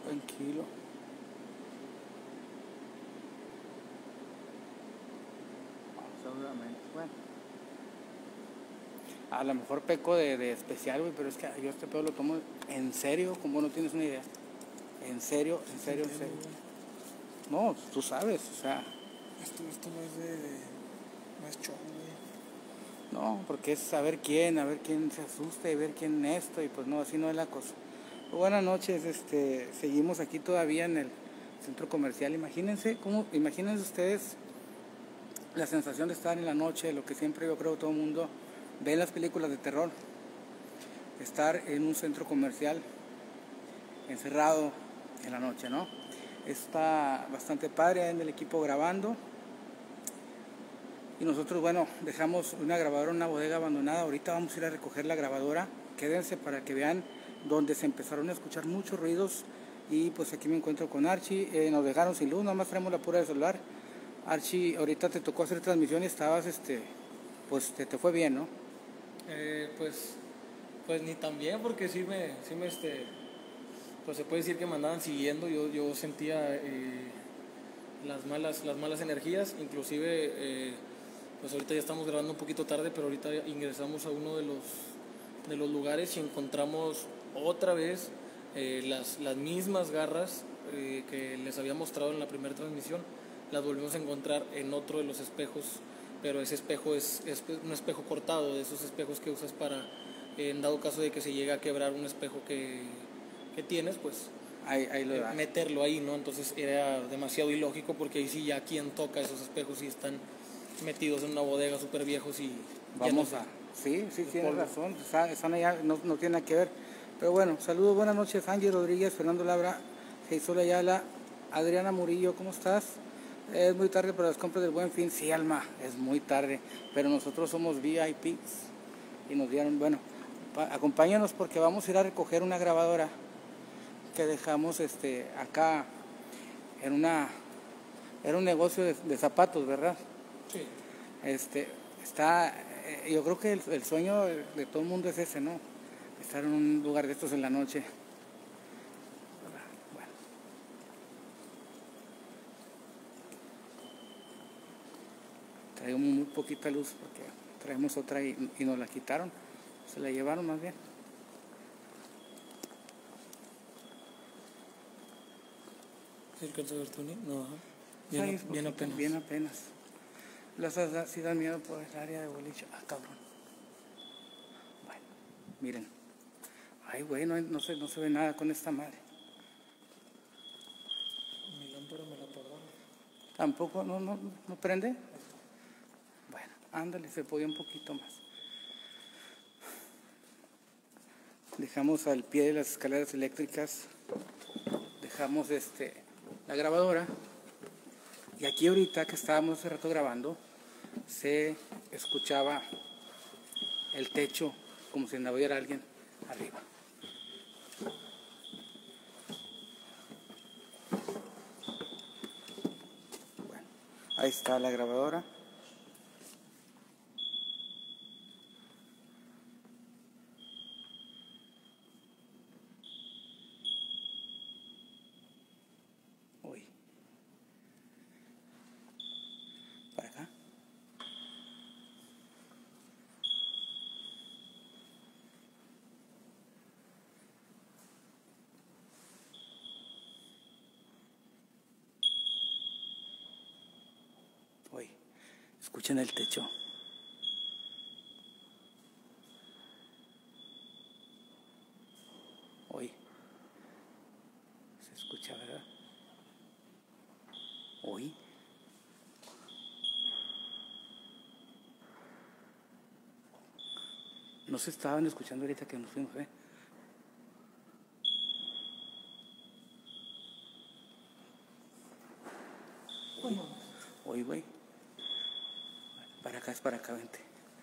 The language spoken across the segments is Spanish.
Tranquilo. Seguramente. Bueno. A lo mejor peco de especial, güey, pero es que yo este pedo lo tomo en serio, como no tienes una idea. En serio, en serio, en serio. No, tú sabes, o sea. Esto no es no es show, güey. No, porque es a ver quién se asusta y ver quién esto, y pues no, así no es la cosa. Buenas noches, seguimos aquí todavía en el centro comercial. Imagínense ustedes la sensación de estar en la noche, lo que siempre yo creo todo el mundo ve en las películas de terror, estar en un centro comercial encerrado en la noche, ¿no? Está bastante padre en el equipo grabando. Y nosotros, bueno, dejamos una grabadora en una bodega abandonada. Ahorita vamos a ir a recoger la grabadora. Quédense para que vean donde se empezaron a escuchar muchos ruidos. Y pues aquí me encuentro con Archie. Nos dejaron sin luz, nada más traemos la pura del celular. Archie, ahorita te tocó hacer transmisión y estabas, pues te fue bien, ¿no? Pues ni tan bien, porque pues se puede decir que me andaban siguiendo. Yo sentía las malas energías, inclusive pues ahorita ya estamos grabando un poquito tarde, pero ahorita ingresamos a uno de los lugares y encontramos otra vez las mismas garras que les había mostrado en la primera transmisión. Las volvimos a encontrar en otro de los espejos, pero ese espejo es un espejo cortado, de esos espejos que usas para, en dado caso de que se llegue a quebrar un espejo que tienes, pues ahí lo das. Meterlo ahí, ¿no? Entonces era demasiado ilógico, porque ahí sí ya quien toca esos espejos y están metidos en una bodega súper viejos y vamos a... Sí, tienes razón, están allá, no tiene nada que ver. Pero bueno, saludos, buenas noches, Angie Rodríguez, Fernando Labra, Jesús Ayala, Adriana Murillo, ¿cómo estás? Es muy tarde para las compras del Buen Fin. Sí, Alma, es muy tarde, pero nosotros somos VIPs y nos dieron, bueno, acompáñanos porque vamos a ir a recoger una grabadora que dejamos acá era un negocio de zapatos, ¿verdad? Sí. Yo creo que el sueño de todo el mundo es ese, ¿no? Estar en un lugar de estos en la noche. Bueno. Traemos muy poquita luz porque traemos otra y nos la quitaron. Se la llevaron más bien. ¿Sí alcanza a ver Tony? No, ajá. Bien apenas. Las sí dan miedo por el área de boliche. Ah, cabrón. Bueno, miren. Ay, güey, no se ve nada con esta madre. Mi lámpara me la apagaron. ¿Tampoco? ¿No prende? Bueno, ándale, se podía un poquito más. Dejamos al pie de las escaleras eléctricas. Dejamos la grabadora. Y aquí ahorita que estábamos hace rato grabando, se escuchaba el techo como si hubiera alguien arriba. Bueno, ahí está la grabadora. Uy. Para acá. Uy, escuchen el techo. Uy, se escucha, ¿verdad? Uy. No se estaban escuchando ahorita que nos fuimos, ¿eh? Uy, güey. Es para acá, vente.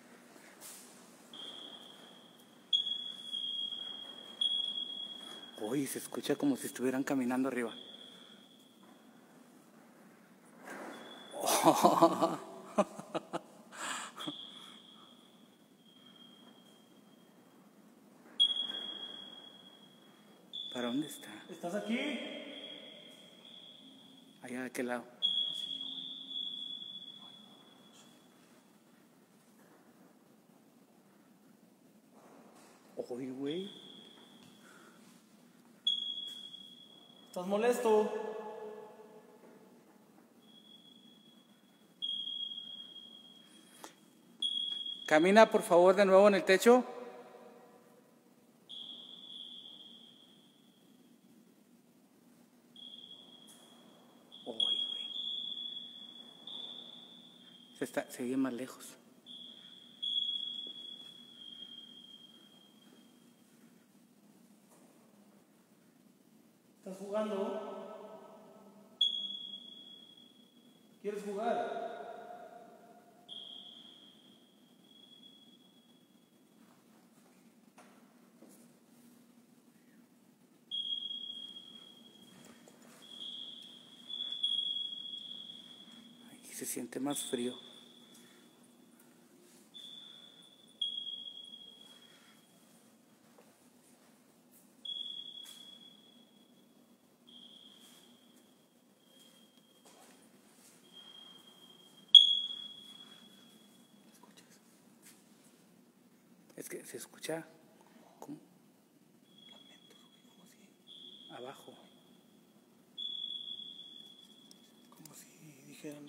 Uy, se escucha como si estuvieran caminando arriba. Oh. ¿Para dónde está? ¿Estás aquí? Allá de aquel lado. Oye, güey. ¿Estás molesto? Camina, por favor, de nuevo en el techo. Oye, güey. Se oye más lejos. ¿Estás jugando? ¿Quieres jugar? Aquí se siente más frío. Es que se escucha como abajo. Como si dijeran...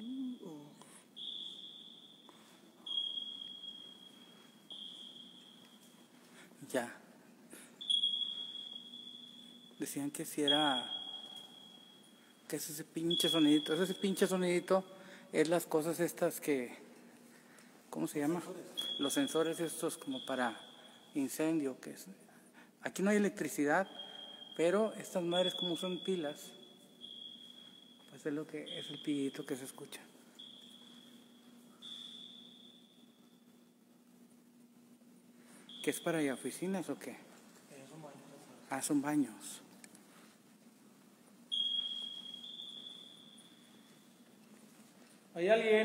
Ya. Decían que si era... que es ese pinche sonidito. Ese pinche sonidito es las cosas estas que... ¿Cómo se llama? Los sensores estos como para incendio. Que es... Aquí no hay electricidad, pero estas madres como son pilas, pues es lo que es el pillito que se escucha. ¿Qué es para allá? ¿Oficinas o qué? Ah, son baños. ¿Hay alguien?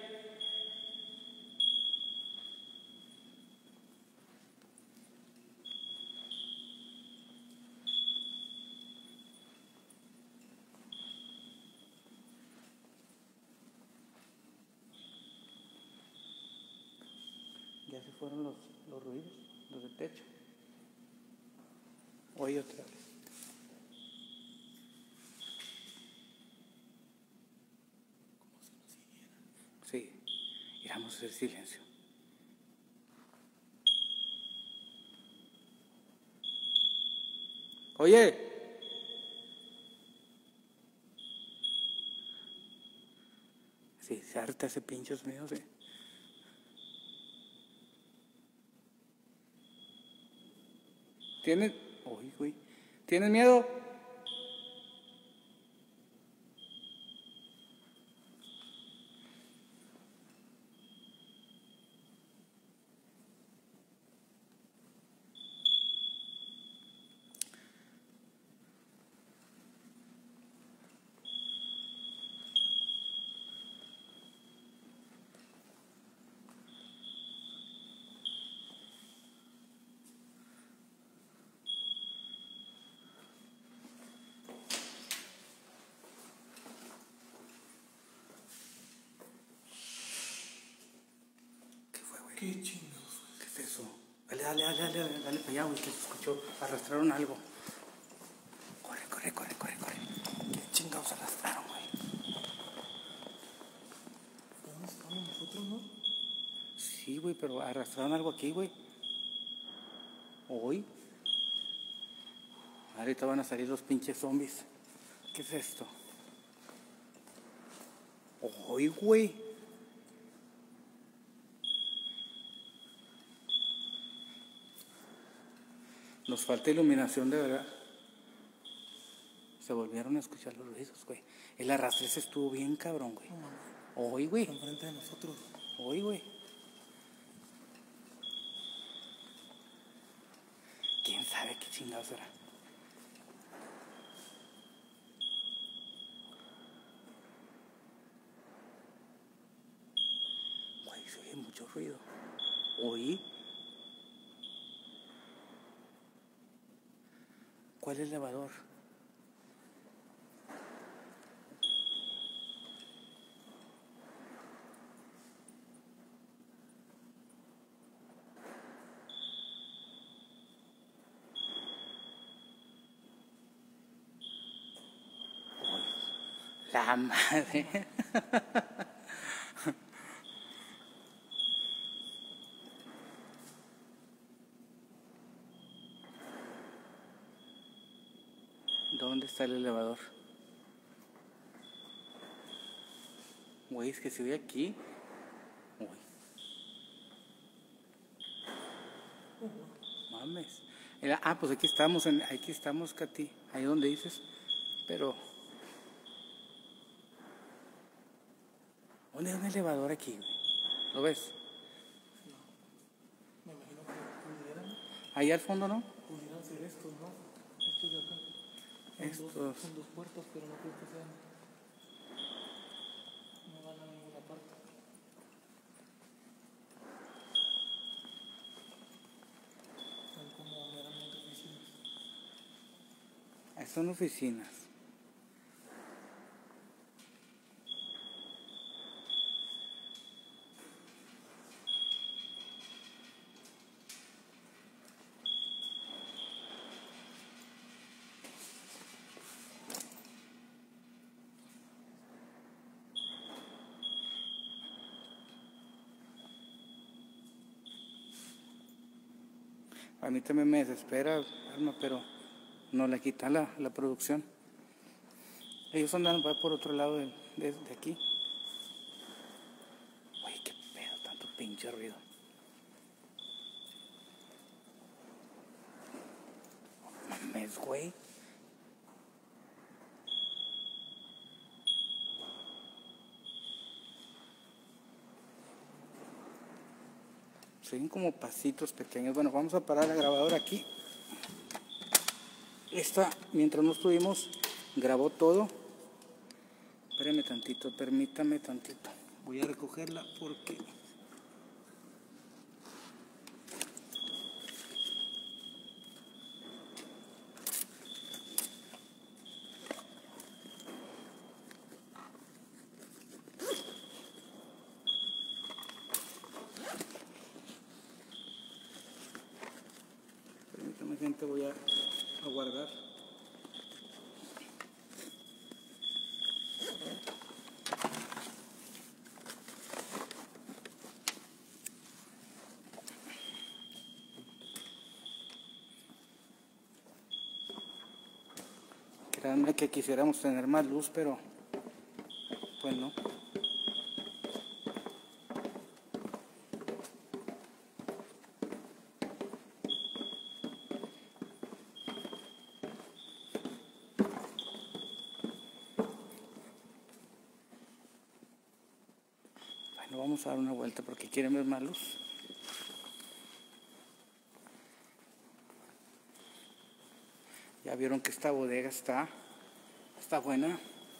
Ya se fueron los ruidos, los del techo. Oye otra vez. Sí, y vamos a hacer silencio. Oye. Sí, se harta ese pinche sonido, sí. ¿Tienes? Uy, güey. ¿Tienes miedo? ¿Qué fue, güey? ¿Qué chingados? ¿Qué es eso? Dale para allá, güey, que se escuchó. Arrastraron algo. Corre. ¿Qué chingados arrastraron, güey? ¿Dónde estamos nosotros, no? Sí, güey, pero arrastraron algo aquí, güey. Hoy. Ahorita van a salir los pinches zombies. ¿Qué es esto? Hoy, güey. Nos falta iluminación de verdad. Se volvieron a escuchar los ruidos, güey. El arrastre se estuvo bien cabrón, güey. Hoy, güey. Enfrente de nosotros. Hoy, güey. ¿Quién sabe qué chingados será? Güey, se oye mucho ruido. Hoy. ¿Cuál elevador? La madre. ¿Dónde está el elevador? Güey, es que si voy aquí. Uy. Mames. Pues aquí estamos, Katy. Ahí donde dices. Pero. ¿Dónde hay un elevador aquí, güey? ¿Lo ves? Me imagino que pudieran, Ahí al fondo, ¿no? pudieran ser estos, ¿no? Estos de acá. Son dos puertas, pero no creo que sean. No van a ninguna parte. Son como meramente oficinas. Son oficinas. A mí también me desespera, Alma, pero no le quita la producción. Ellos andan por otro lado de aquí. Uy, qué pedo, tanto pinche ruido. Mames, güey. Se ven como pasitos pequeños. Bueno, vamos a parar la grabadora aquí. Mientras no estuvimos, grabó todo. Espérame tantito, permítame tantito. Voy a recogerla porque... Permítame, gente, voy a guardar. Créanme que quisiéramos tener más luz, pero pues no. Bueno, vamos a dar una vuelta porque quieren ver más luz. Ya vieron que esta bodega está buena.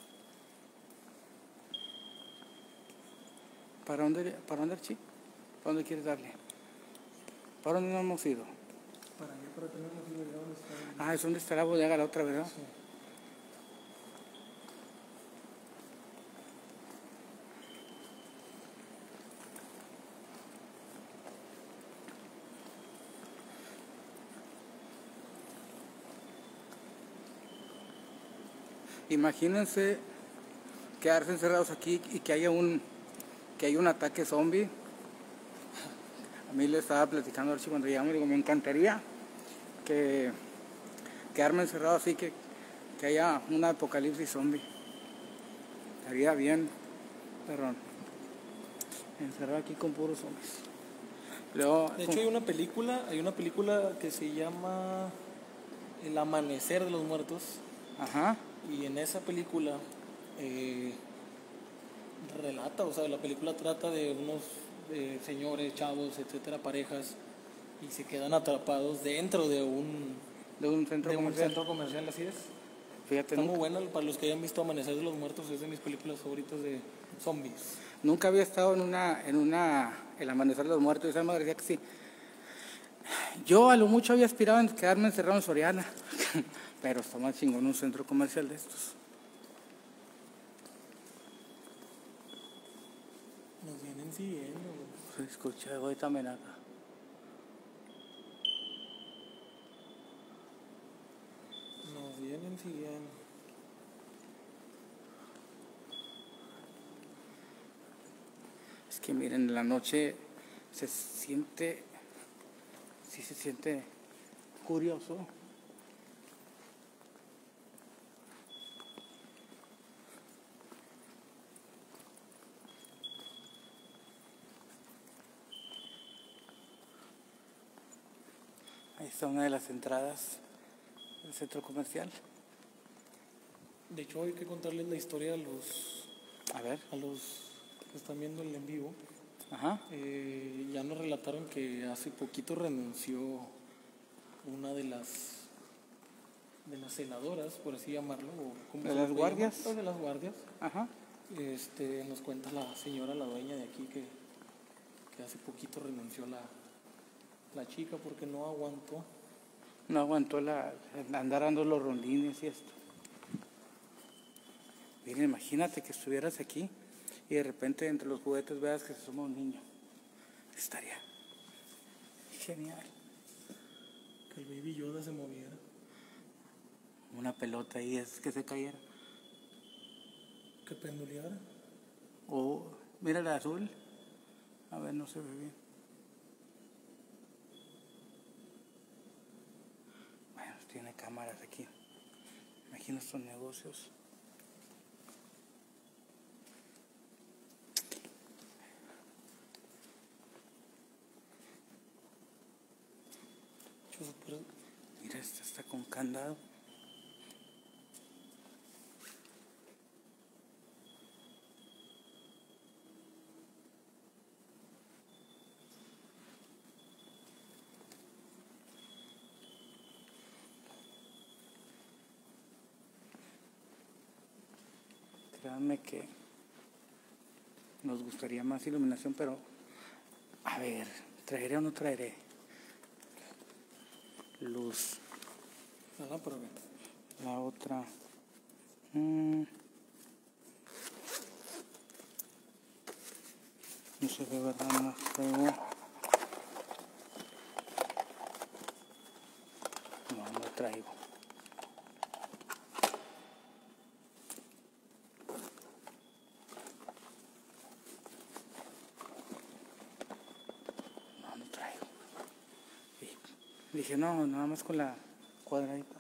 ¿Para dónde, Archie? ¿Para dónde quieres darle? ¿Para dónde no hemos ido? Para allá, para tener una idea de dónde está. Es donde está la bodega, la otra, ¿verdad? Sí. Imagínense quedarse encerrados aquí y que haya un ataque zombie. A mí le estaba platicando a Archie cuando llegamos, digo, me encantaría que quedarme encerrado así, que haya un apocalipsis zombie. Estaría bien, perdón, encerrado aquí con puros zombies. Luego, de hecho hay una película que se llama El Amanecer de los Muertos. Ajá. Y en esa película relata, o sea, la película trata de unos señores, chavos, etcétera, parejas, y se quedan atrapados dentro de un centro comercial, así es. Fíjate, está muy buena, para los que hayan visto Amanecer de los Muertos, es de mis películas favoritas de zombies. Nunca había estado en El Amanecer de los Muertos, y esa madre decía que sí. Yo a lo mucho había aspirado en quedarme encerrado en Soriana, pero está más chingón un centro comercial de estos. Nos vienen siguiendo, güey. Se escucha, voy también acá. Nos vienen siguiendo. Es que miren, en la noche se siente, sí se siente curioso. Ahí está una de las entradas del centro comercial. De hecho, hay que contarles la historia A ver. a los que están viendo el en vivo. Ajá. Ya nos relataron que hace poquito renunció una de las senadoras, por así llamarlo. O ¿cómo ¿De se las le guardias? llama? De las guardias. Ajá. Nos cuenta la señora, la dueña de aquí, que hace poquito renunció la chica porque no aguantó. No aguantó andar dando los rondines y esto. Miren, imagínate que estuvieras aquí y de repente entre los juguetes veas que se asoma un niño. Estaría genial. Que el Baby Yoda se moviera. Una pelota ahí es que se cayera. Que penduleara. O, mira la azul. A ver, no se ve bien. Bueno, tiene cámaras aquí. Imagino estos negocios. Mira, esta está con candado. Créanme que nos gustaría más iluminación, pero a ver, ¿traeré o no traeré luz? La lámpara, güey. La otra. No se ve, ¿verdad? No traigo. No traigo. No traigo. Y dije, no, nada más con la cuadradita.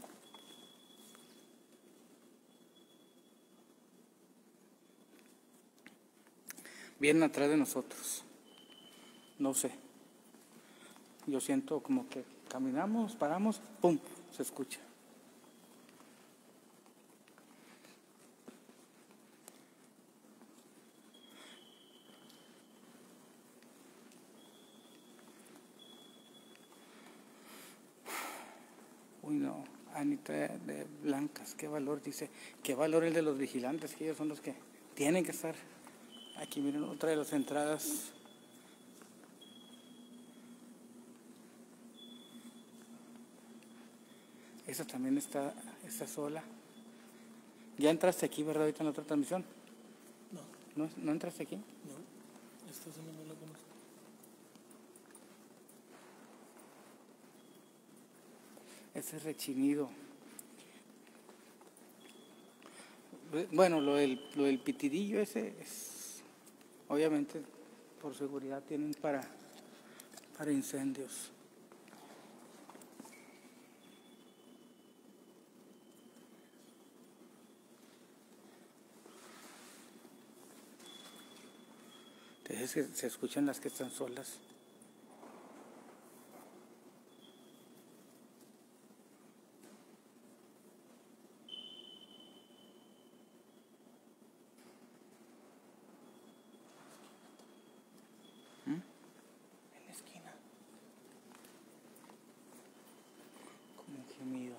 Vienen atrás de nosotros. No sé. Yo siento como que caminamos, paramos, ¡pum! Se escucha. Uy, no. Anita de Blancas, qué valor, dice. Qué valor el de los vigilantes, que ellos son los que tienen que estar. Aquí miren otra de las entradas. Esa también está sola. ¿Ya entraste aquí, verdad, ahorita en la otra transmisión? No. ¿No entraste aquí? No. Esta zona no la conozco. Ese rechinido. Bueno, lo del pitidillo ese es, obviamente, por seguridad tienen para incendios. Entonces que se escuchan las que están solas. En la esquina. Como un gemido.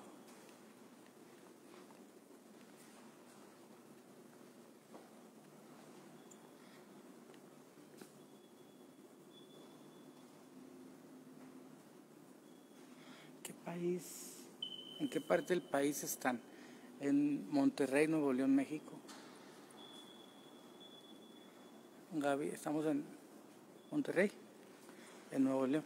país, en qué parte del país están? En Monterrey, Nuevo León, México. Gaby, estamos en Monterrey, en Nuevo León.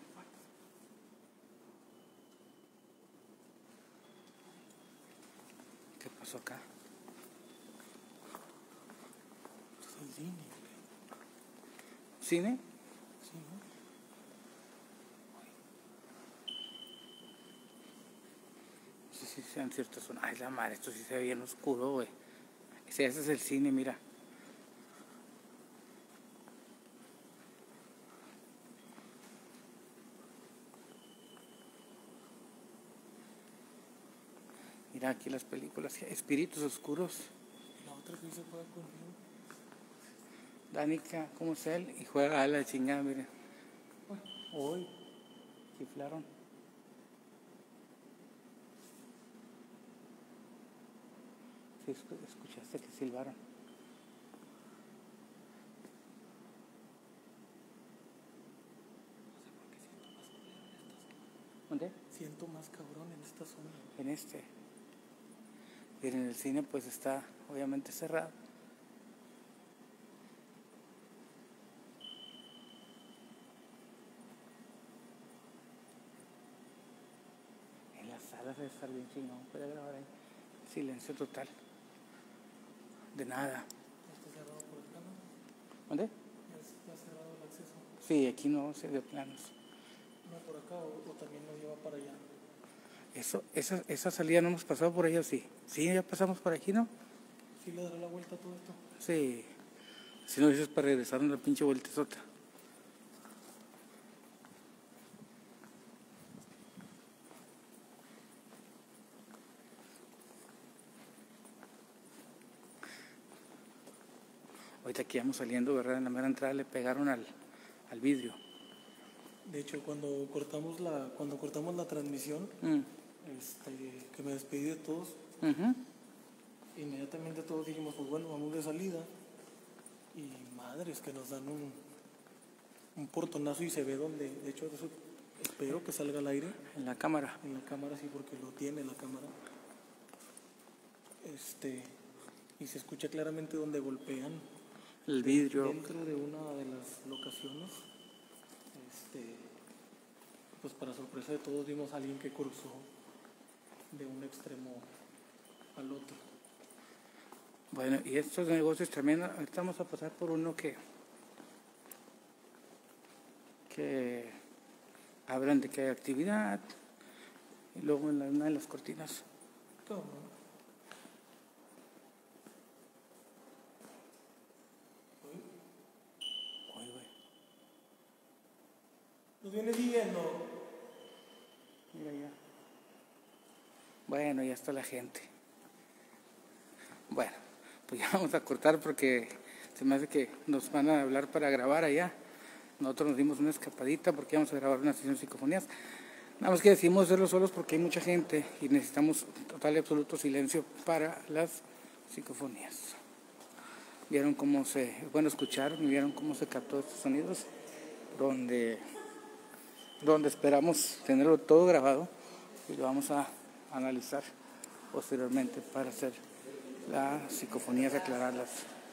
¿Qué pasó acá? Es el cine. ¿Cine? Sí, ¿no? No sé si sean ciertas zonas. Ay, la madre, esto sí se ve bien oscuro, güey. Ese es el cine, mira. Mira aquí las películas, Espíritus Oscuros. La otra que se juega conmigo. Danica, ¿cómo es él? Y juega a la chingada, miren. Hoy chiflaron. Sí, escuchaste que silbaron. ¿Dónde? Siento más cabrón en esta zona. En este. Miren, el cine pues está obviamente cerrado. En las salas debe estar bien chingón. Puede grabar ahí. Silencio total. De nada. ¿Está cerrado por acá, no? ¿Dónde? ¿Ya está cerrado el acceso? Sí, aquí no se dio planos. No, por acá o también nos lleva para allá. Esa salida no hemos pasado por ella, sí. Sí, ya pasamos por aquí, ¿no? ¿Sí le dará la vuelta a todo esto? Sí. Si no dices para regresar una pinche vueltezota. Ahorita aquí vamos saliendo, ¿verdad? En la mera entrada le pegaron al vidrio. De hecho, cuando cortamos la transmisión, que me despedí de todos, inmediatamente todos dijimos, pues bueno, vamos de salida. Y madres que nos dan un portonazo y se ve donde, de hecho, eso espero que salga al aire. En la cámara. En la cámara, sí, porque lo tiene la cámara. Y se escucha claramente donde golpean El vidrio. dentro de una de las locaciones. Pues para sorpresa de todos vimos a alguien que cruzó de un extremo al otro. Bueno, y estos negocios también, ahorita vamos a pasar por uno que hablan de que hay actividad, y luego en una de las cortinas. ¿Cómo? Oye, güey. Nos viene siguiendo. Mira ya. Bueno, ya está la gente. Bueno, pues ya vamos a cortar porque se me hace que nos van a hablar para grabar allá. Nosotros nos dimos una escapadita porque íbamos a grabar una sesión de psicofonías. Nada más que decidimos hacerlo solos porque hay mucha gente y necesitamos total y absoluto silencio para las psicofonías. Vieron cómo escucharon y vieron cómo se captó estos sonidos, donde esperamos tenerlo todo grabado y lo vamos a analizar posteriormente para hacer las psicofonías, aclararlas.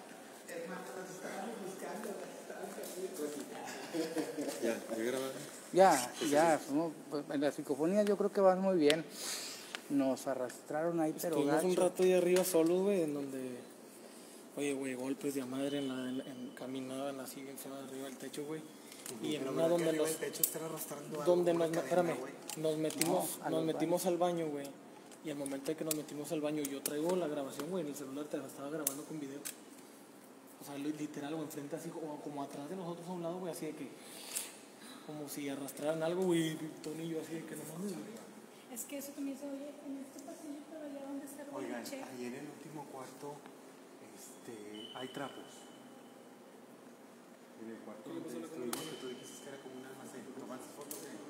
Ya, en las psicofonías yo creo que van muy bien. Nos arrastraron ahí, pero estuvimos gacho. Un rato ahí arriba solos, güey, en donde, oye, güey, golpes de a madre caminaban así encima de arriba del techo, güey. Y en una donde nos, nos metimos al baño, güey. Y al momento de que nos metimos al baño, yo traigo la grabación, güey, en el celular te la estaba grabando con video. O sea, literal, o enfrente así, como atrás de nosotros a un lado, güey, así de que, como si arrastraran algo, güey, Tony y yo así de que no mames, güey. Es que eso también se oye en este pasillo, pero allá donde está el Oigan, boliche. ahí en el último cuarto hay trapos. En el cuarto donde estuvimos, que tú dijiste que era como un almacén. ¿Tomaste fotos de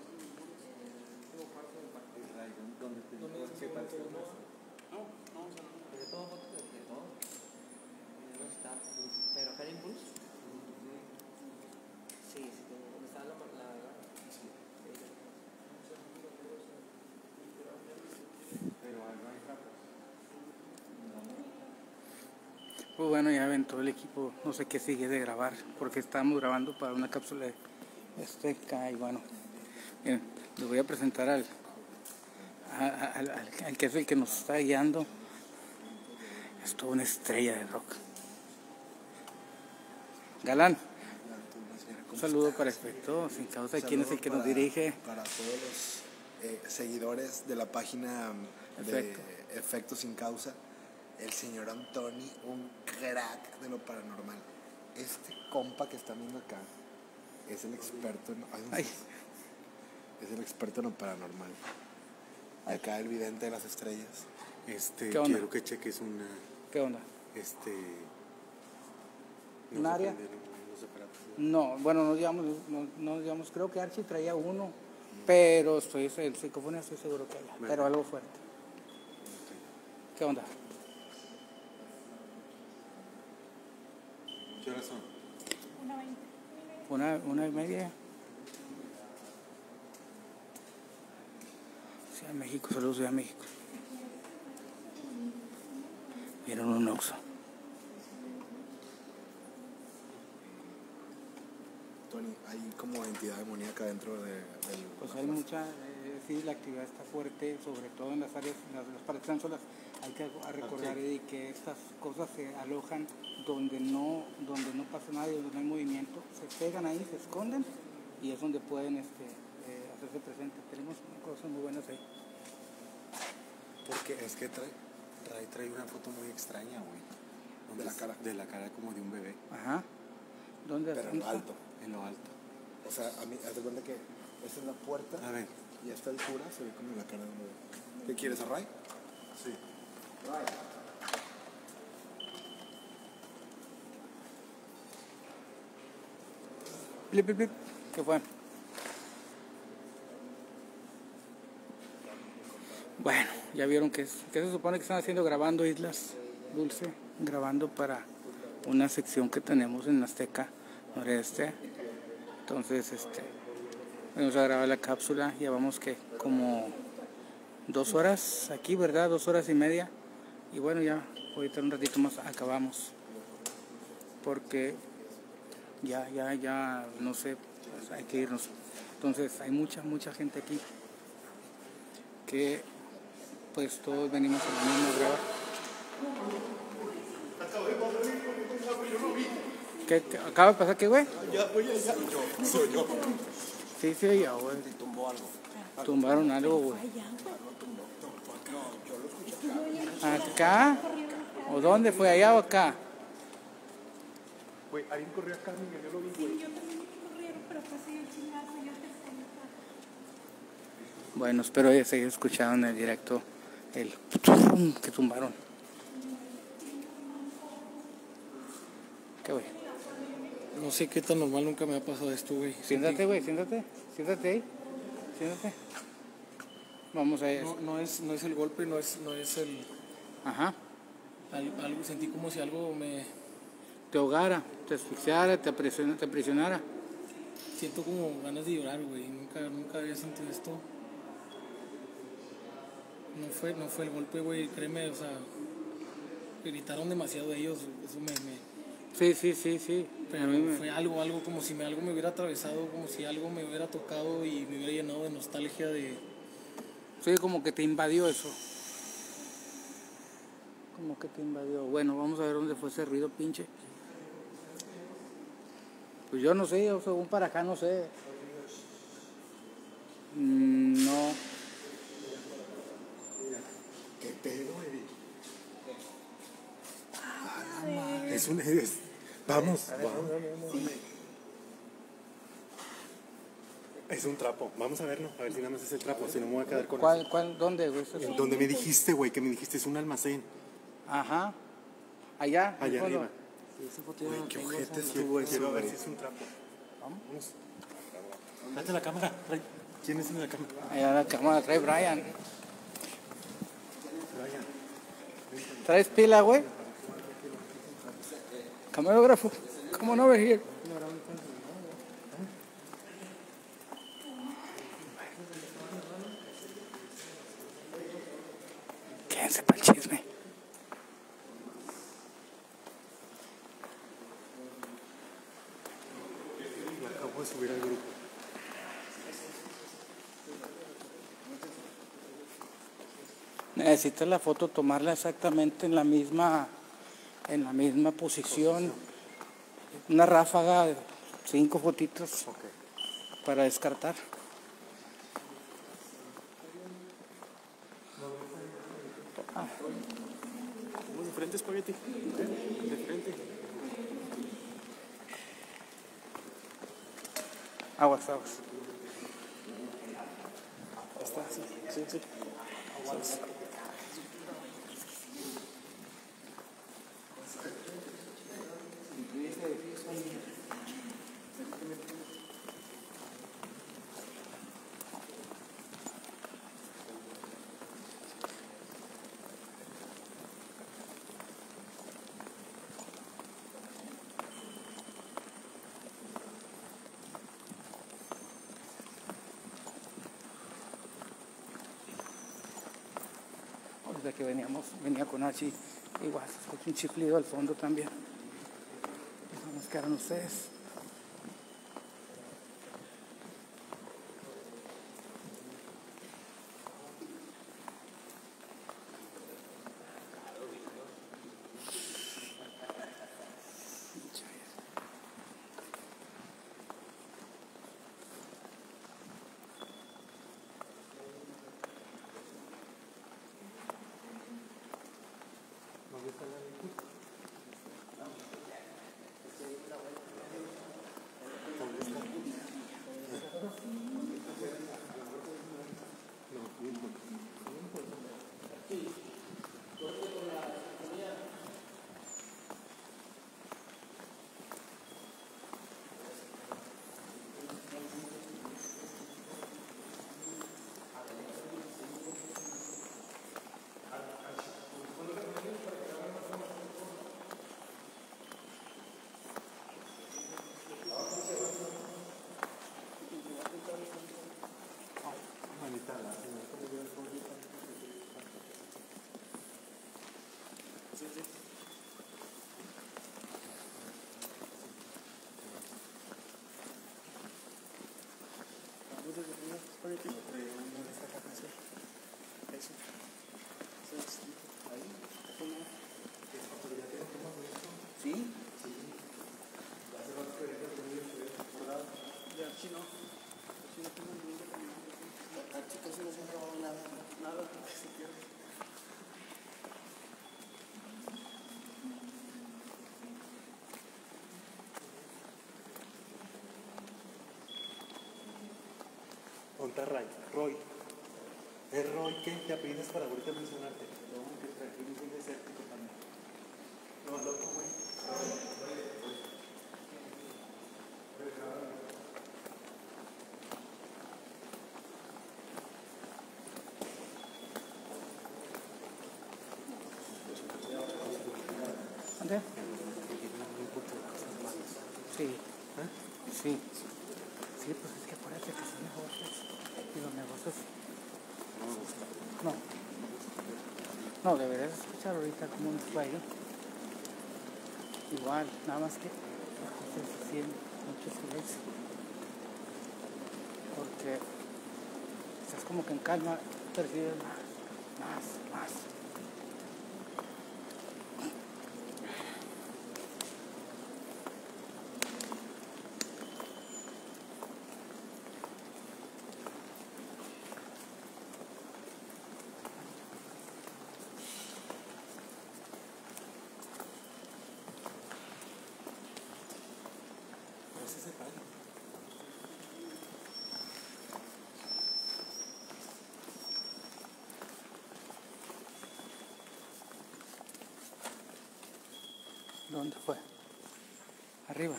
¿Dónde te qué parece? No, de todo, de todo. No está, pero acá hay impulso. Sí, ¿dónde está la sí. Pues bueno, ya ven todo el equipo, no sé qué sigue de grabar, porque estamos grabando para una cápsula de Azteca y bueno, miren, les voy a presentar al que es el que nos está guiando. Es toda una estrella de rock. Galán, un saludo para Efecto Sin Causa. ¿Quién es el que nos dirige? Para todos los seguidores de la página de Efecto Sin Causa, el señor Antoni, un crack de lo paranormal. Este compa que están viendo acá es el experto es el experto en lo paranormal. Acá el vidente de las estrellas. ¿Qué onda? Quiero que cheques una... ¿Qué onda? No ¿Un se área? prende, los aparatos. No, bueno, no digamos, creo que Archie traía uno, pero el psicofonía estoy seguro que haya, pero algo fuerte. ¿Qué onda? ¿Qué horas son? 1:20. 1:30. Ciudad de México, saludos Ciudad de México. Vieron un Oxxo. Tony, hay como entidad demoníaca dentro del... Pues hay mucha, sí, la actividad está fuerte, sobre todo en las áreas, las partes tan solas. Hay que recordar, Eddie, que estas cosas se alojan donde no pasa nada y donde no hay movimiento. Se pegan ahí, se esconden y es donde pueden hacerse presentes. Tenemos cosas muy buenas ahí. Porque es que trae una foto muy extraña, güey. De la cara. De la cara como de un bebé. Ajá. ¿Dónde? Pero en lo alto. En lo alto. O sea, a mí, haz de cuenta que esta es la puerta A ver. y a esta altura se ve como la cara de un bebé. ¿Qué quieres, Array? Sí. Blip, blip, blip. ¿Qué fue? Bueno, ya vieron que se supone que están haciendo, grabando Islas Dulce, grabando para una sección que tenemos en Azteca Noreste. Entonces, vamos a grabar la cápsula. Llevamos que como 2 horas aquí, ¿verdad? 2 horas y media. Y bueno, ya ahorita un ratito más acabamos. Porque ya, no sé, pues hay que irnos. Entonces, hay mucha gente aquí que pues todos venimos a lo mismo a grabar. ¿Qué acaba de pasar qué, güey? Soy yo. Sí, ya, güey. Tumbó algo. Tumbaron algo, güey. ¿Acá? ¿O dónde fue? ¿Allá o acá? Güey, alguien corrió acá, Miguel, yo lo vi, güey. Sí, yo también vi corrieron, pero fue así el chingazo, yo te conté. Bueno, espero que se haya escuchado en el directo el ¡pum! Que tumbaron. ¿Qué, güey? No sé qué tan normal, nunca me ha pasado esto, güey. Siéntate, güey, siéntate ahí. Siéntate. Vamos a eso. No es el golpe, no es el... Ajá. Algo, sentí como si algo me... Te ahogara, te asfixiara, te aprisionara. Siento como ganas de llorar, güey. Nunca había sentido esto. No fue el golpe, güey, créeme, o sea, gritaron demasiado ellos, eso me Sí. pero fue algo como si algo me hubiera atravesado, como si algo me hubiera tocado y me hubiera llenado de nostalgia de... Sí, como que te invadió eso. Como que te invadió. Bueno, vamos a ver dónde fue ese ruido, pinche. Pues yo no sé, yo según para acá no sé. No. ¿Qué pedo, Eddie? Es un... Vamos. Es un trapo. Vamos a verlo. A ver si nada más es el trapo. Si no me voy a quedar con eso. ¿Cuál? ¿Dónde, güey? Donde me dijiste, güey, que me dijiste es un almacén. Ajá. Allá. Allá ¿cuándo? arriba. Güey, qué ojete estuvo eso. Quiero ver si es un trapo. Vamos. Date la cámara. ¿Quién es en la cámara? Allá la cámara trae Brian. Brian. ¿Traes pila, güey? Camarógrafo. ¿Cómo no over here? Quédense para el chisme. subir al grupo. Necesitas la foto, tomarla exactamente en la misma posición. Una ráfaga de 5 fotitos para descartar. Vamos de frente, espagueti. De frente. Aguas. Está, sí. Aguas. Desde que venía con Archie, igual se escucha un chiflido al fondo también. Vamos a quedar ustedes. ¿Sí? Ponte Ray. Roy. ¿Es Roy qué? ¿Te apellidas para ahorita mencionarte? No, que tranquilo, muy desértico también. No, loco, güey. ¿Dónde? Sí. Sí. Sí, pues es que acuérdate que son negocios. Y los negocios. No, deberías escuchar ahorita cómo nos fue ahí. Igual, nada más que se siente mucho silencio. Porque estás como que en calma, percibes más. ¿Dónde fue? Arriba.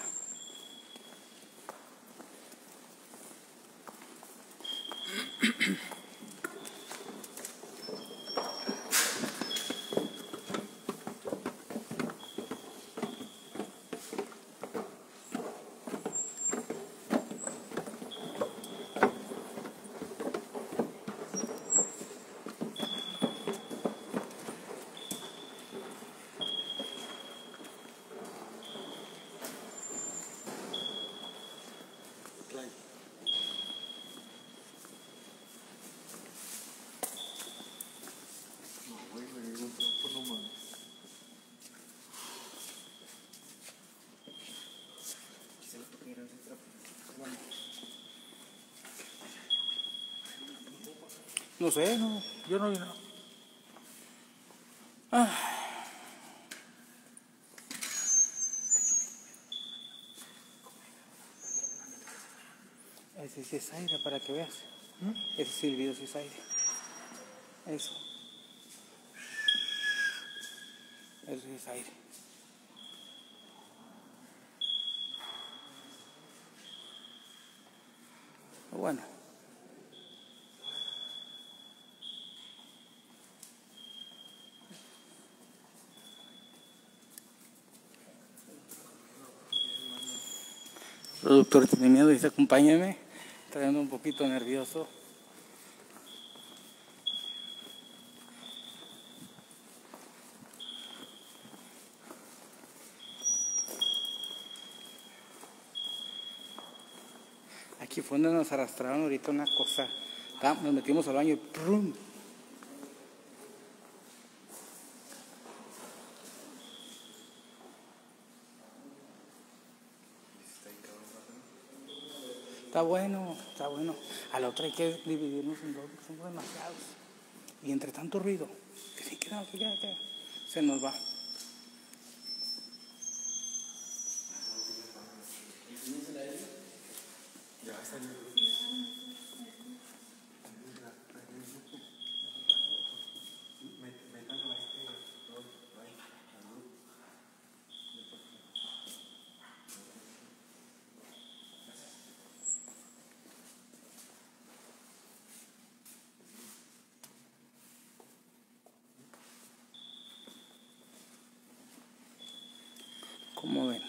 No sé, no, yo no vi nada. Ah. Ese sí es aire, para que veas. Ese silbido sí es aire. Eso. Eso sí es aire. Bueno. El productor tiene miedo, dice acompáñame. Está yendo un poquito nervioso. Aquí fue donde nos arrastraron ahorita una cosa. Nos metimos al baño y ¡prum! Está bueno, está bueno. A la otra hay que dividirnos en dos, porque somos demasiados. Y entre tanto ruido, que sí, que no, que se nos va. ¿Cómo ven?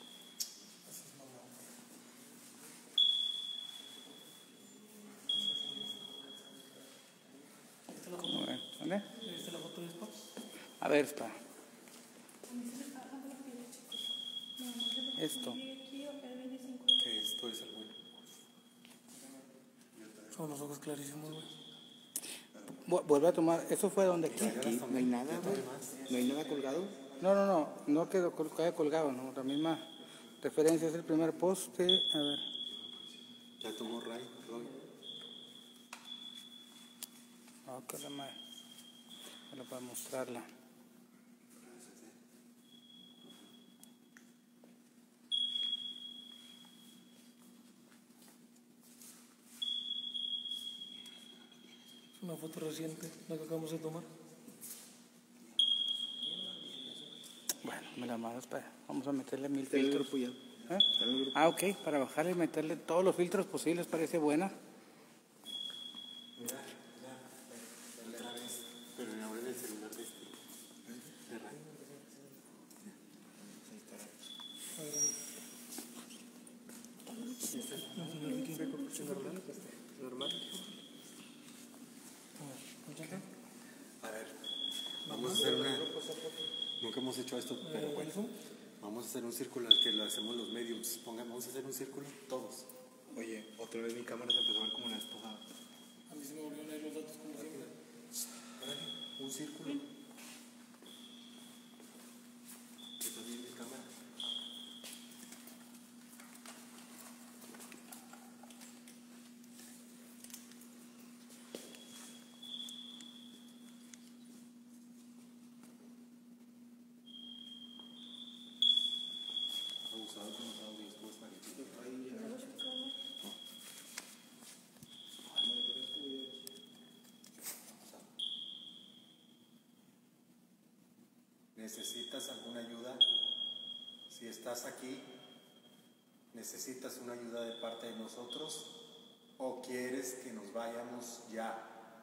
¿Cómo ven? ¿Vale? ¿Viste la foto de esto? A ver, está. Esto. Que esto es el bueno. Son los ojos clarísimos, güey. Vuelve a tomar. ¿Eso fue donde? Aquí. Aquí no hay nada, güey. No hay nada colgado. No quedó haya colgado, no. La misma referencia es el primer poste. A ver. Ya tomó Roy. Ah, que la madre. Bueno, para mostrarla. Es una foto reciente, la que acabamos de tomar. Bueno, me la mandas para. Vamos a meterle 1000 filtros. ¿Eh? Ah, ok, para bajarle y meterle todos los filtros posibles, parece buena. Pero me abre el celular de este. Normal. A ver, vamos a hacer una. Nunca hemos hecho esto, pero bueno. Vamos a hacer un círculo al que lo hacemos los mediums. Vamos a hacer un círculo todos. Oye, otra vez mi cámara se empezó a ver como la vez pasada. A mí se me volvieron a ir los datos como siempre. Un círculo. ¿Está bien mi cámara? Abusado con los audios, pues, ¿necesitas alguna ayuda? Si estás aquí, ¿necesitas una ayuda de parte de nosotros? ¿O quieres que nos vayamos ya?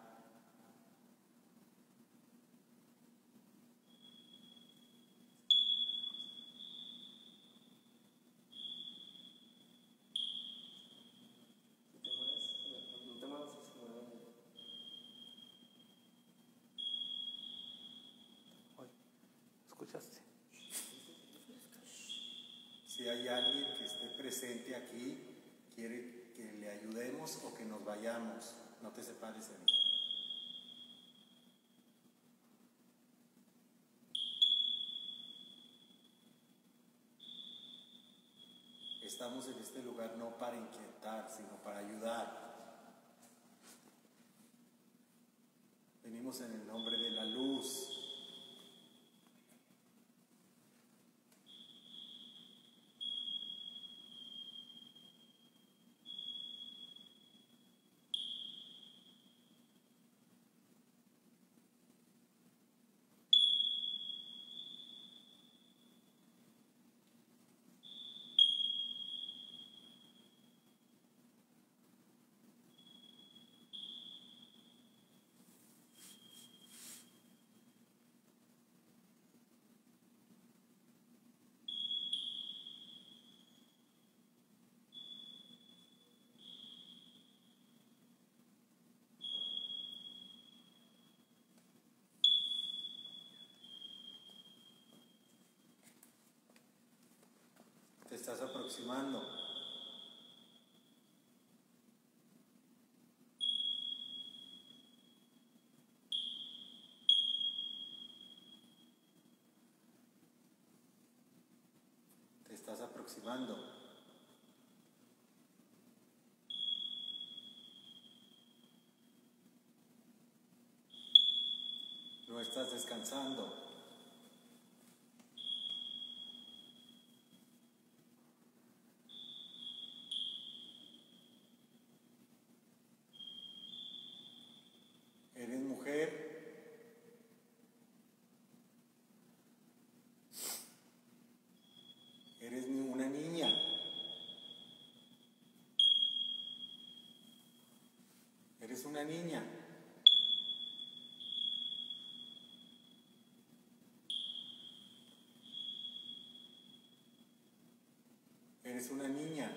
No te muevas, ¿Escuchaste? Si hay alguien que esté presente aquí, quiere que le ayudemos o que nos vayamos, no te separes de mí. Estamos en este lugar no para inquietar, sino para ayudar. pedimos en el nombre de la luz. Te estás aproximando. Te estás aproximando. No estás descansando. Eres mujer. Eres una niña. Eres una niña. Eres una niña.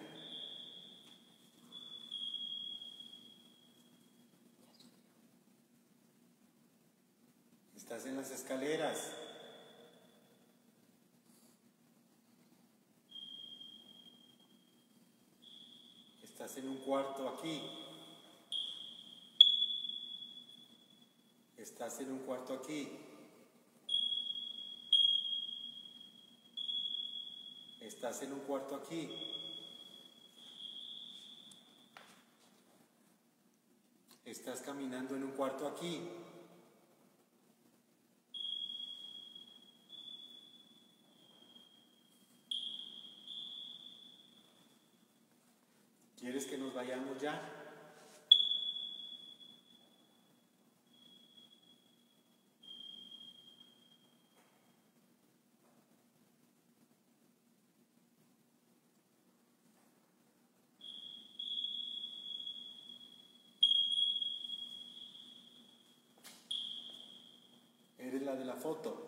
Estás en las escaleras. Estás en un cuarto aquí. Estás en un cuarto aquí. Estás en un cuarto aquí. Estás caminando en un cuarto aquí. ¿Quieres que nos vayamos ya? Eres la de la foto.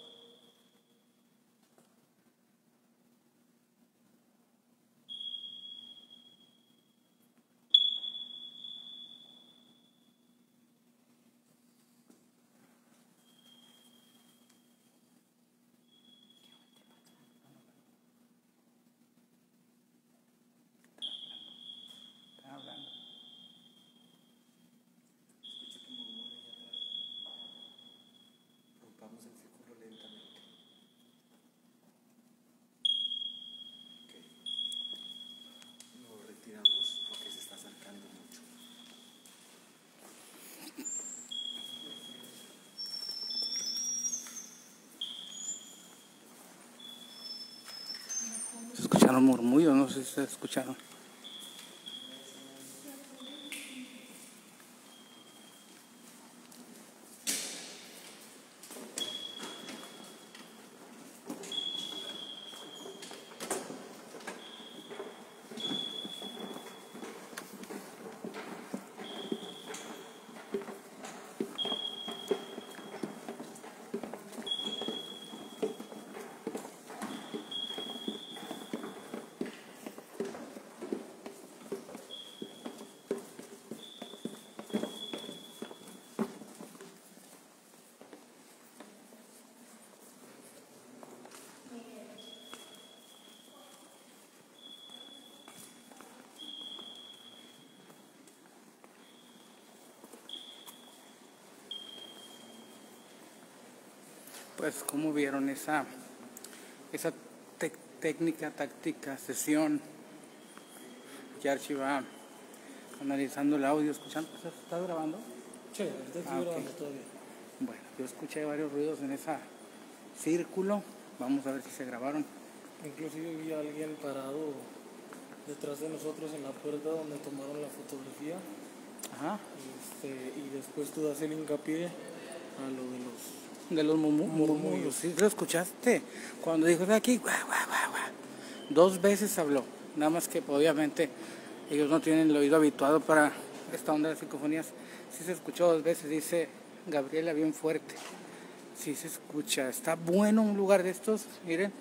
Están hablando. Escucho que murmura allá atrás. Rompamos el círculo lentamente. Ok. Lo retiramos porque se está acercando mucho. Se escucharon murmullos, no sé si se escucharon. Pues, ¿cómo vieron esa técnica, táctica, sesión? Que Archie va analizando el audio, escuchando. ¿Estás grabando? Sí, ahorita estoy ok. grabando todavía. Bueno, yo escuché varios ruidos en ese círculo. Vamos a ver si se grabaron. Inclusive vi a alguien parado detrás de nosotros en la puerta donde tomaron la fotografía. Ajá. Y después tú das el hincapié a lo de los... De los murmullos. ¿Sí lo escuchaste? Cuando dijo de aquí, guau, guau, guau, guau. 2 veces habló. Nada más que obviamente ellos no tienen el oído habituado para esta onda de psicofonías. Sí se escuchó 2 veces, dice Gabriela bien fuerte. Sí se escucha. Está bueno un lugar de estos, miren.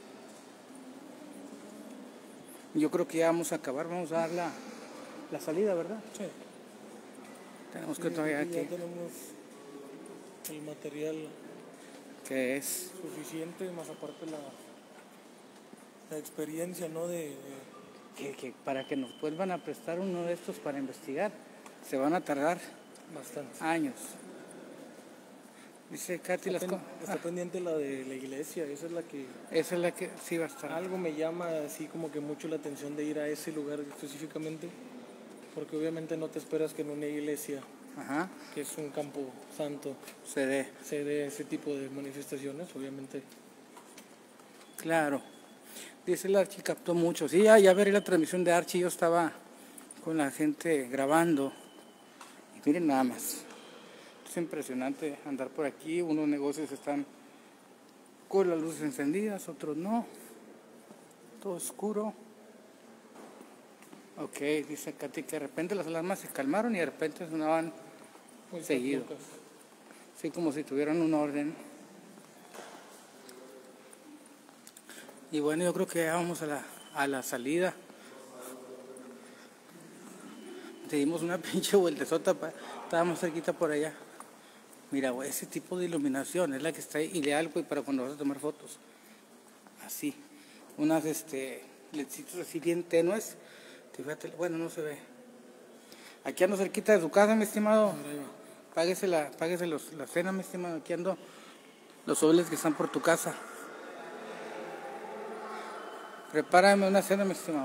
Yo creo que ya vamos a acabar, vamos a dar la salida, ¿verdad? Sí. Tenemos que todavía Ya aquí. tenemos el material Que es suficiente, más aparte la experiencia, ¿no? que para que nos vuelvan a prestar uno de estos para investigar, se van a tardar Bastante. años. Dice Katy Está pendiente la de la iglesia, esa es la que... esa es la que sí va a estar. Algo me llama así como que mucho la atención de ir a ese lugar específicamente, porque obviamente no te esperas que en una iglesia, Ajá, que es un campo santo, se dé. se dé ese tipo de manifestaciones, obviamente. Claro. Dice el Archie captó mucho. Sí, ya veré la transmisión de Archie. Yo estaba con la gente grabando. Y miren nada más. Es impresionante andar por aquí. Unos negocios están con las luces encendidas, otros no. Todo oscuro. Ok, dice Katy que de repente las alarmas se calmaron y de repente sonaban Muy seguido. pocas. Sí, como si tuvieran un orden. Y bueno, yo creo que ya vamos a la salida. Dimos una pinche vueltezota, estábamos cerquita por allá. Mira, güey, ese tipo de iluminación es la que está ideal, güey, para cuando vas a tomar fotos. Así. Unas, ledcitos así bien tenues. Fíjate, bueno, no se ve. Aquí ando cerquita de su casa, mi estimado. Páguese la cena, mi estimado. Aquí ando los soles que están por tu casa. Prepárame una cena, mi estimado.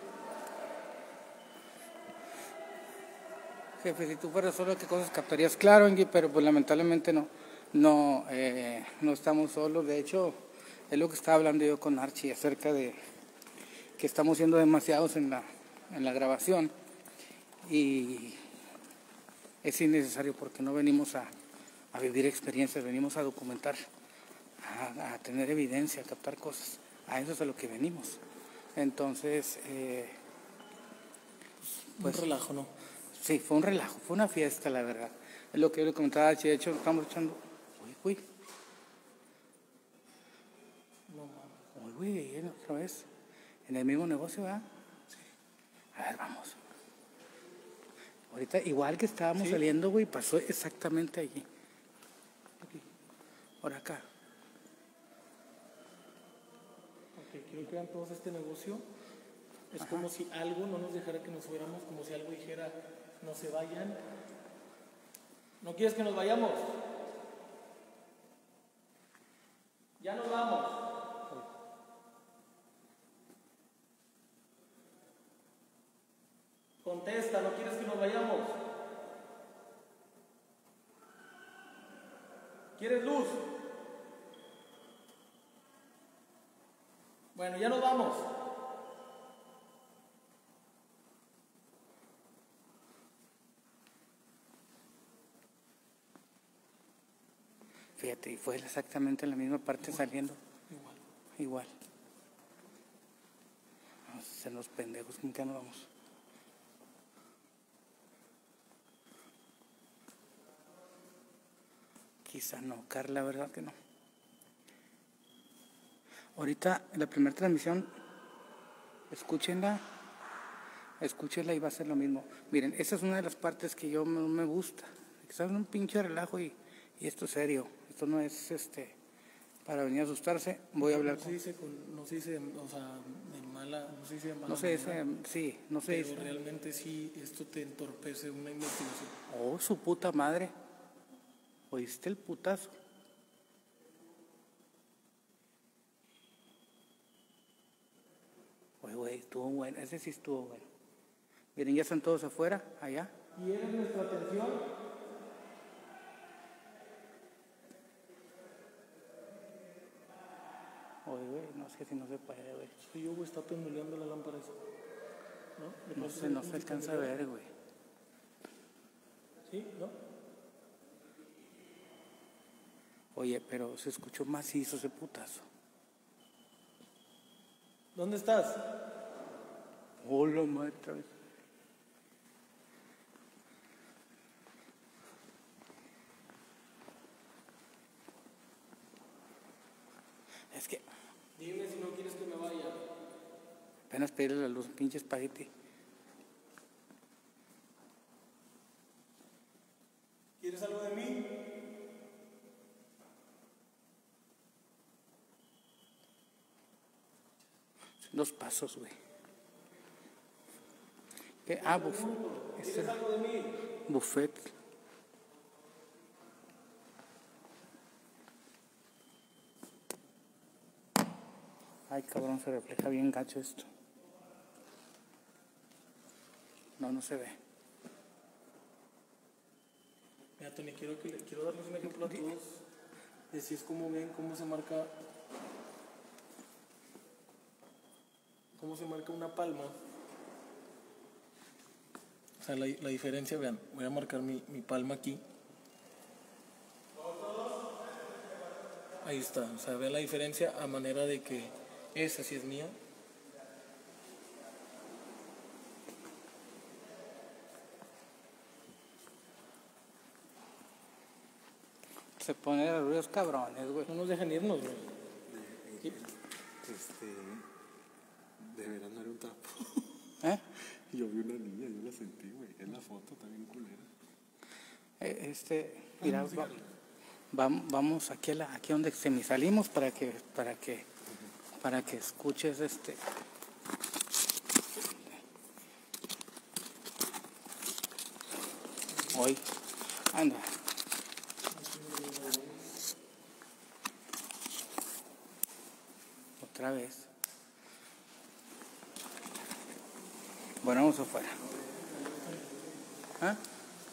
Jefe, si tú fueras solo, ¿qué cosas captarías? Claro, Angie, pero pues lamentablemente no estamos solos. De hecho, es lo que estaba hablando yo con Archie acerca de que estamos siendo demasiados en la grabación y es innecesario porque no venimos a vivir experiencias, venimos a documentar, a tener evidencia, a captar cosas. A eso es a lo que venimos. Entonces, Pues, un relajo, ¿no? Sí, fue un relajo, fue una fiesta, la verdad. Es lo que yo le comentaba, de hecho, estamos echando... Uy. Uy, otra vez. En el mismo negocio, ¿verdad? Sí. A ver, vamos. Ahorita, igual que estábamos saliendo, güey, pasó exactamente allí. Aquí. Por acá. Ok, quiero que vean todos este negocio. Es como si algo no nos dejara que nos fuéramos, como si algo dijera, no se vayan. ¿No quieres que nos vayamos? Ya nos vamos. Contesta, ¿no quieres que nos vayamos? ¿Quieres luz? Bueno, ya nos vamos. Fíjate, y fue exactamente en la misma parte saliendo. Igual. Vamos a hacer los pendejos, ¿con qué nos vamos? Quizá no, Carla, ¿verdad que no? Ahorita, en la primera transmisión, escúchenla y va a ser lo mismo. Miren, esa es una de las partes que yo no me gusta. Está en un pinche relajo y esto es serio. Esto no es para venir a asustarse. Voy a hablar no se dice o sea, de mala, no se dice de mala no se dice, manera, sí, no se pero dice. realmente sí, esto te entorpece una investigación. Oh, su puta madre. ¿Oíste el putazo? Oye, güey, estuvo bueno. Ese sí estuvo bueno. Miren, ya están todos afuera, allá. ¿Quieres nuestra atención? lejos, güey. No sé si no se puede, güey. Sí, yo, güey, está penduleando la lámpara esa. ¿No? No se alcanza a ver, güey. ¿Sí? ¿No? Oye, pero se escuchó macizo ese putazo. ¿Dónde estás? Hola, madre, otra vez. Es que Dime si no quieres que me vaya. apenas pedirle la luz, pinche espagueti. ¿Quieres algo de mí? Dos pasos, güey. ¿Qué? Ah, buffet. ¿Quieres algo de mí? Buffet. Ay, cabrón, se refleja bien gacho esto. No se ve. Mira, Tony, quiero darles un ejemplo a todos. Y así es como ven cómo se marca una palma. O sea, la diferencia, vean, voy a marcar mi palma aquí. Ahí está, o sea, vean la diferencia a manera de que esa sí es mía. Se pone de ruidos cabrones, güey. No nos dejan irnos, güey. De veras no era un trapo. ¿Eh? Yo vi una niña, yo la sentí, güey. En la foto también culera. Mira, vamos aquí aquí donde semisalimos para que escuches hoy. Anda. Otra vez. Bueno, vamos afuera. ¿Ah?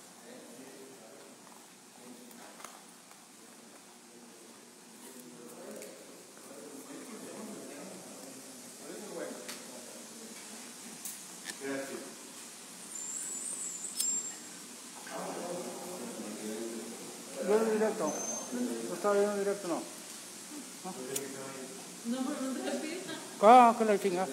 Yo directo. No estaba viendo directo, no. No, pero no te despierta. Ah, que la chinga.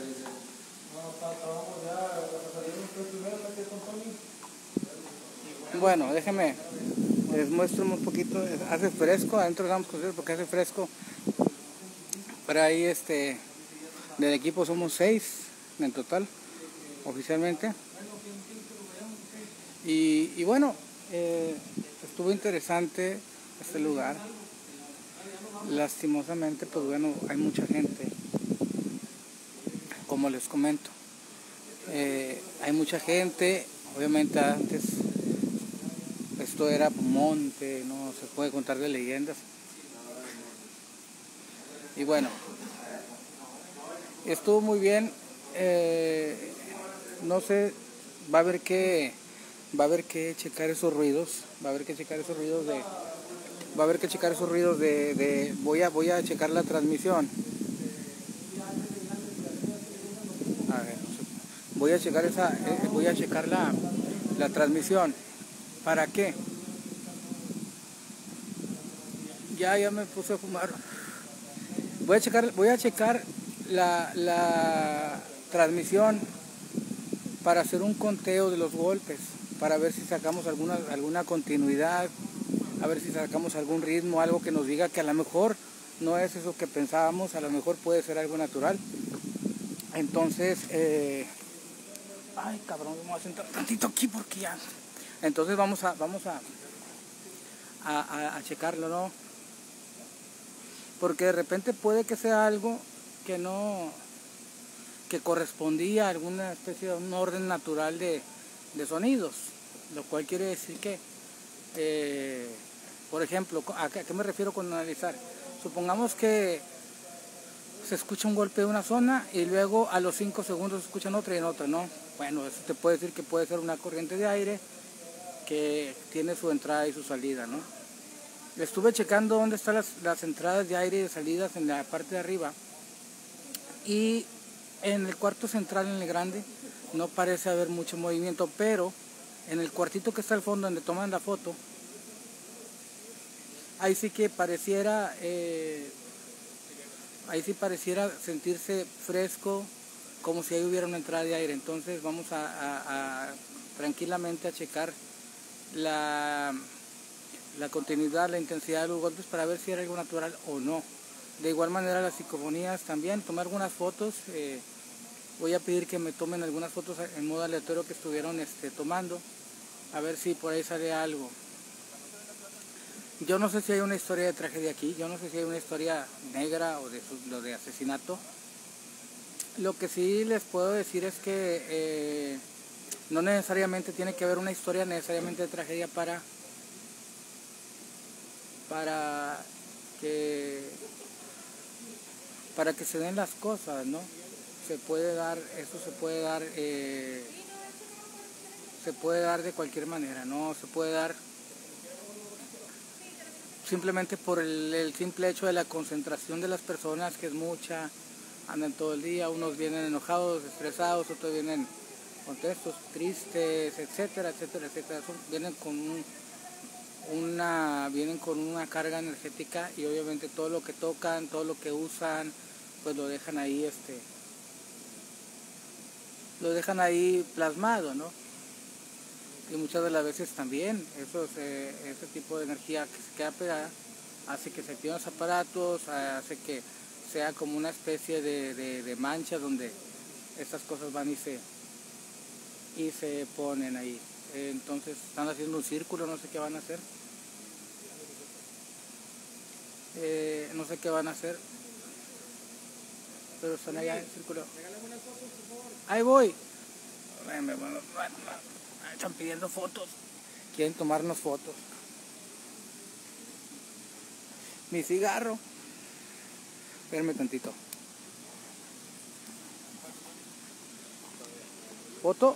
Bueno, déjenme, les muestro un poquito. Hace fresco, adentro vamos a coser porque hace fresco. Pero ahí del equipo somos 6 en total, oficialmente. Y bueno, estuvo interesante este lugar. Lastimosamente, pues bueno, hay mucha gente, como les comento. Hay mucha gente, obviamente antes esto era monte, no se puede contar de leyendas. Y bueno, estuvo muy bien. No sé, va a haber que checar esos ruidos, voy a checar la transmisión. A ver, voy a checar la transmisión. ¿Para qué? Ya me puse a fumar. Voy a checar la transmisión para hacer un conteo de los golpes, para ver si sacamos alguna continuidad, a ver si sacamos algún ritmo, algo que nos diga que a lo mejor no es eso que pensábamos, a lo mejor puede ser algo natural. Entonces, ay cabrón, vamos a sentar tantito aquí porque ya. Entonces vamos a checarlo, ¿no? Porque de repente puede que sea algo que correspondía a alguna especie de un orden natural de sonidos, lo cual quiere decir que, por ejemplo, ¿a qué me refiero con analizar? Supongamos que se escucha un golpe de una zona y luego a los 5 segundos se escuchan otra y en otra, ¿no? Bueno, eso te puede decir que puede ser una corriente de aire que tiene su entrada y su salida, ¿no? Estuve checando dónde están las entradas de aire y de salidas en la parte de arriba Y en el cuarto central, en el grande, no parece haber mucho movimiento, pero en el cuartito que está al fondo donde toman la foto, ahí sí que pareciera, sentirse fresco, como si ahí hubiera una entrada de aire. Entonces vamos a tranquilamente a checar la continuidad, la intensidad de los golpes para ver si era algo natural o no. De igual manera las psicofonías también, tomar algunas fotos. Voy a pedir que me tomen algunas fotos en modo aleatorio que estuvieron tomando, a ver si por ahí sale algo. Yo no sé si hay una historia de tragedia aquí, yo no sé si hay una historia negra o de asesinato. Lo que sí les puedo decir es que no necesariamente tiene que haber una historia necesariamente de tragedia para que se den las cosas, ¿no? Se puede dar de cualquier manera, ¿no? Se puede dar simplemente por el simple hecho de la concentración de las personas, que es mucha, andan todo el día, unos vienen enojados, estresados, otros vienen contentos, tristes, etcétera, etcétera, etcétera. Vienen con una carga energética y obviamente todo lo que tocan, todo lo que usan, pues lo dejan ahí plasmado, ¿no? Y muchas de las veces también ese tipo de energía que se queda pegada hace que se activen los aparatos, hace que sea como una especie de mancha donde estas cosas van y se ponen ahí. Entonces están haciendo un círculo, no sé qué van a hacer. No sé qué van a hacer, pero están allá en el círculo. Ahí voy. Están pidiendo fotos, quieren tomarnos fotos. Mi cigarro. Espérame tantito. ¿Foto?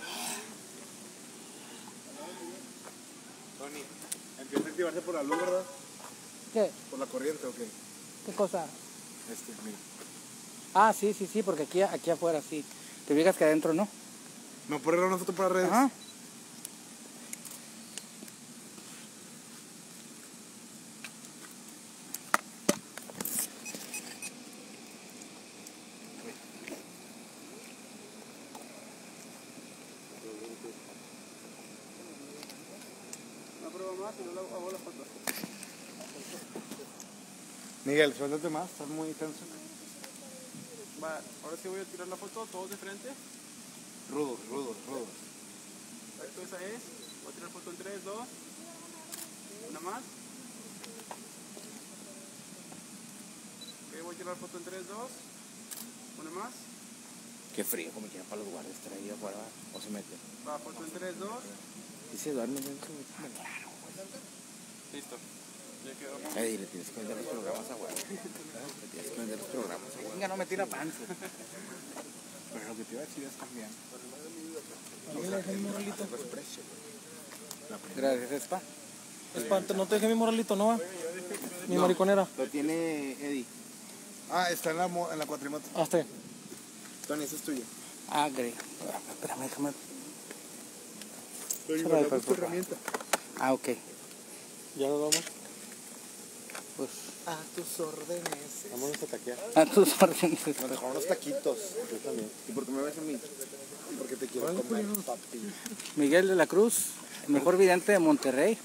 Tony, empieza a activarse por la luz, ¿verdad? ¿Qué? ¿Por la corriente o qué? ¿Qué cosa? Mira. Ah, sí, porque aquí afuera sí. Te fijas que adentro no. ¿Me puedes dar una foto para redes? Ajá. Miguel, suéltate más, estás muy tenso. Va, ahora sí voy a tirar la foto, todos de frente. Rudos. Esto esa es. Voy a tirar foto en 3, 2. Una más. Ok, voy a tirar foto en 3, 2. Una más. Qué frío, como quiera para los guardias estar ahí afuera o se mete. Va, foto en 3, 2. Y se duerme dentro. Listo. Ya quedó. Le tienes que vender los programas a huevo. Le tienes que vender los programas a huevo. Venga, no me tira panza. Pero lo que te iba a decir es también. Gracias, Espa. No te dejé mi moralito, ¿no? Mi mariconera. Lo tiene Eddie. Ah, está en la cuatrimoto. Hasta. Tony, eso es tuyo. Ah, great. Espérame, déjame. Tu herramienta. Ah, ok. Ya nos vamos. Pues A tus órdenes. Vámonos a taquear. a tus órdenes. Nos dejamos unos taquitos. Yo también. ¿Y por qué me ves a mí? Porque te quiero comer, papi. Miguel de la Cruz, el mejor vidente de Monterrey.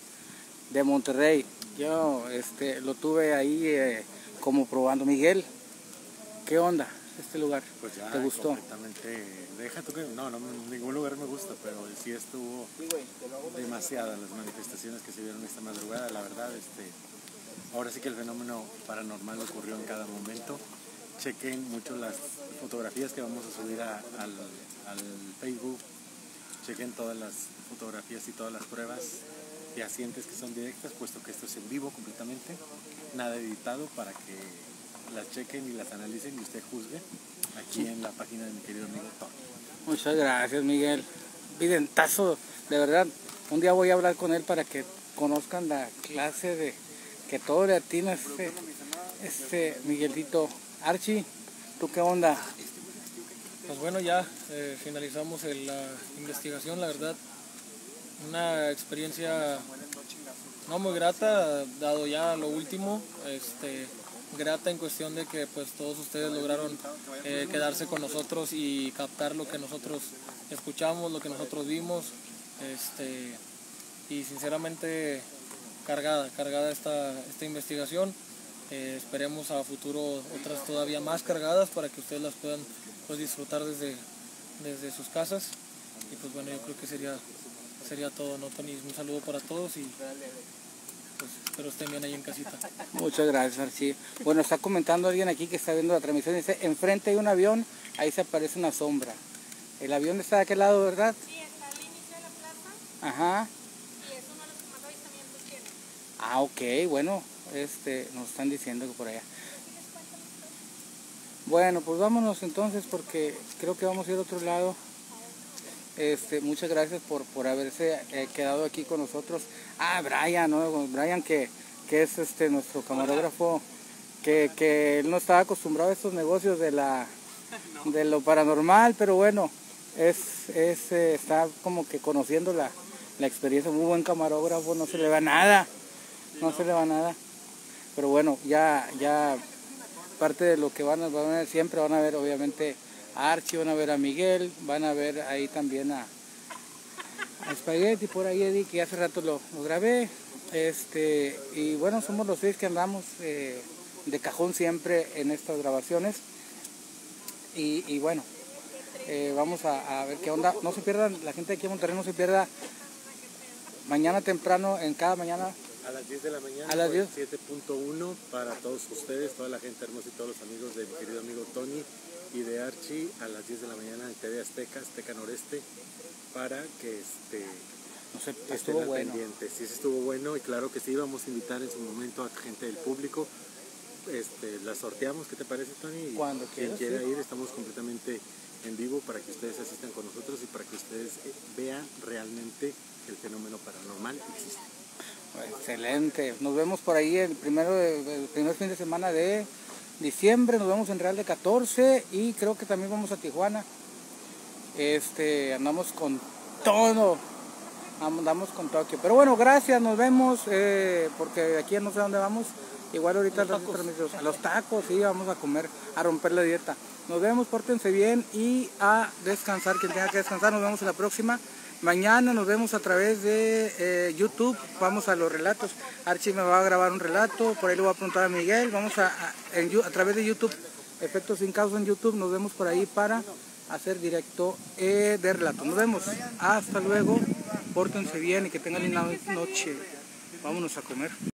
Yo lo tuve ahí como probando. Miguel, ¿qué onda este lugar? Pues ya, ¿Te gustó? completamente. Deja tú que no, ningún lugar me gusta, pero sí estuvo demasiadas las manifestaciones que se vieron esta madrugada. La verdad, ahora sí que el fenómeno paranormal ocurrió en cada momento. Chequen mucho las fotografías que vamos a subir al Facebook. Chequen todas las fotografías y todas las pruebas fehacientes que son directas, puesto que esto es en vivo completamente, nada editado, para que las chequen y las analicen y usted juzgue aquí en la página de mi querido amigo Tony. Muchas gracias, Miguel. Videntazo, de verdad. Un día voy a hablar con él para que conozcan la clase de que todo le atina Miguelito. Archie, ¿Tú qué onda? Pues bueno, ya finalizamos la investigación, la verdad. Una experiencia no muy grata, dado ya lo último, grata en cuestión de que pues todos ustedes lograron quedarse con nosotros y captar lo que nosotros escuchamos, lo que nosotros vimos, y sinceramente cargada esta investigación. Esperemos a futuro otras todavía más cargadas para que ustedes las puedan pues disfrutar desde sus casas. Y pues bueno, yo creo que sería todo, ¿no, Tony? Un saludo para todos y pues espero estén bien ahí en casita. Muchas gracias, Archie. Bueno, está comentando alguien aquí que está viendo la transmisión, dice, enfrente hay un avión, ahí se aparece una sombra. El avión está de aquel lado, ¿verdad? Sí, está al inicio de la plaza. Ajá. Y es uno de los que más avistamientos tiene. Ah, ok, bueno, nos están diciendo que por allá. Bueno, pues vámonos entonces porque creo que vamos a ir a otro lado. Muchas gracias por haberse quedado aquí con nosotros. Ah, Brian, ¿no? Brian que es nuestro camarógrafo, que él no estaba acostumbrado a estos negocios de lo paranormal, pero bueno, está como que conociendo la experiencia. Muy buen camarógrafo, no se le va nada, pero bueno, ya parte de lo que van a ver siempre, van a ver obviamente a Archie, van a ver a Miguel, van a ver ahí también a Spaghetti, por ahí Eddie, que hace rato lo grabé, y bueno, somos los 6 que andamos de cajón siempre en estas grabaciones, y bueno, vamos a ver qué onda. No se pierdan, la gente de aquí en Monterrey no se pierda mañana temprano, en cada mañana a las 10 de la mañana, a las 10. 7.1 para todos ustedes, toda la gente hermosa y todos los amigos de mi querido amigo Tony y de Archie, a las 10 de la mañana en TV Azteca Noreste, para que no sé, estén estuvo al bueno. pendiente. Sí, estuvo bueno, y claro que sí, vamos a invitar en su momento a gente del público. La sorteamos, ¿qué te parece, Tony? Cuando quien quieras, quiera sí. ir, estamos completamente en vivo para que ustedes asistan con nosotros y para que ustedes vean realmente que el fenómeno paranormal existe. Excelente, nos vemos por ahí el primer fin de semana de diciembre, nos vemos en Real de 14 y creo que también vamos a Tijuana. Andamos con todo, andamos con Tokio, pero bueno, gracias, nos vemos, porque aquí no sé dónde vamos, igual ahorita a los tacos, sí, vamos a comer, a romper la dieta. Nos vemos, pórtense bien y a descansar, quien tenga que descansar, nos vemos en la próxima. Mañana nos vemos a través de YouTube, vamos a los relatos. Archie me va a grabar un relato, por ahí le voy a preguntar a Miguel, vamos a través de YouTube, Efectos Sin Causa en YouTube, nos vemos por ahí para hacer directo de relato. Nos vemos, hasta luego, pórtense bien y que tengan linda noche. Vámonos a comer.